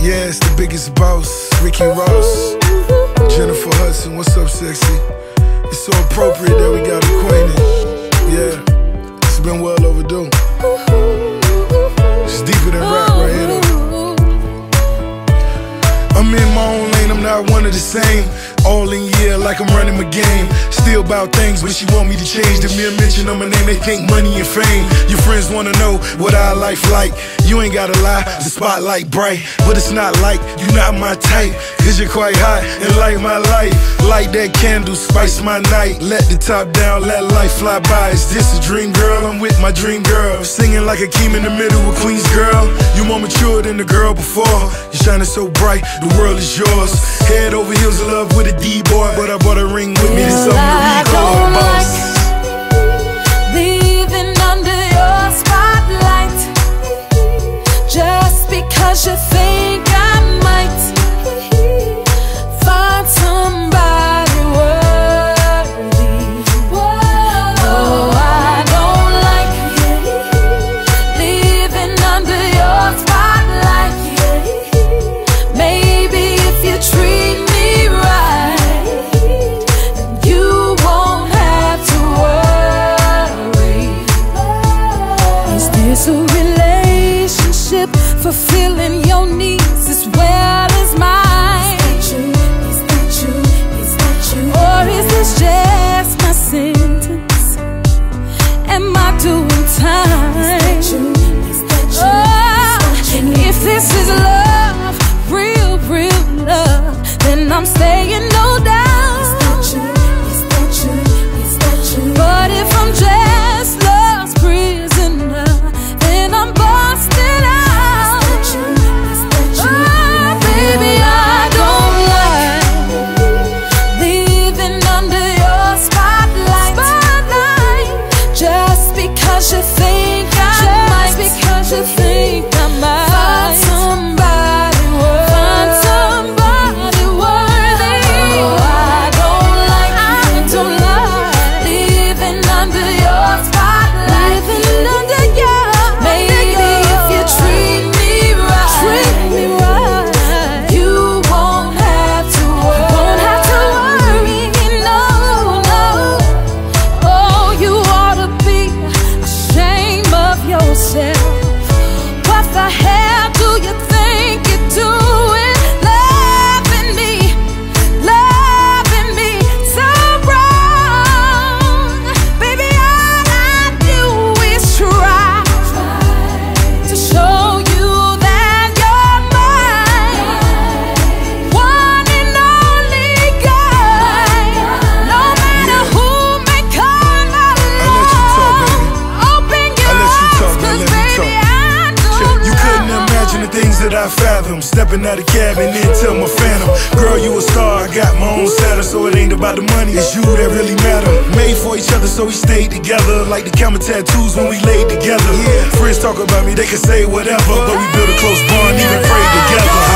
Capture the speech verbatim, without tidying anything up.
Yeah, it's the biggest boss, Ricky Ross. Jennifer Hudson, what's up, sexy? It's so appropriate that we got acquainted. Yeah, it's been well overdue. It's deeper than rap right here though. I'm in my own lane, I'm not one of the same. All in year like I'm running my game. Still about things, but she want me to change. The mere mention of my name, they think money and fame. Your friends wanna know what our life like. You ain't gotta lie, the spotlight bright, but it's not like you not my type. Cause you're quite hot and light my life. Light that candle, spice my night. Let the top down, let life fly by. Is this a dream, girl? I'm with my dream girl. Singing like Akeem in the middle with Queen's girl. You more mature than the girl before. You're shining so bright, the world is yours. Head over heels in love with a D-boy, but I brought a ring with me, this something to recall, boss. Leaving under your spotlight just because you think I might find somebody worthy. Oh, I don't like leaving under your spotlight. Maybe if you treat me right, you won't have to worry. Is this a relationship fulfilling your needs as well as mine? Is that you? Is that you? Or is this just my sentence? Am I doing time? Is that you? Is that you? Oh, and if this is love, real, real love, then I'm staying no doubt. Is that you? Is that you? Is that you? But if I'm just love's prisoner, then I'm busted out. You think I might, because you think I might find somebody worthy. Find somebody worthy. Oh, I don't like, I don't like living under your spotlight. Living under your, maybe if you treat me right, treat me right, you won't have to worry. Won't have to worry, no, no. Oh, you ought to be ashamed of yourself. What the hell do you think you're doing? Loving me, loving me so wrong. Baby, all I do is try to show you that you're mine. One and only guy. No matter who may come along, open your eyes, cause baby I don't You couldn't imagine the things that I fathom. Stepping out of cab and then tell my phantom, girl, you a star, I got my own saddle. So it ain't about the money, it's you that really matter. Made for each other, so we stayed together. Like the camel tattoos when we laid together. Yeah, friends talk about me, they can say whatever, but we built a close bond, even prayed together.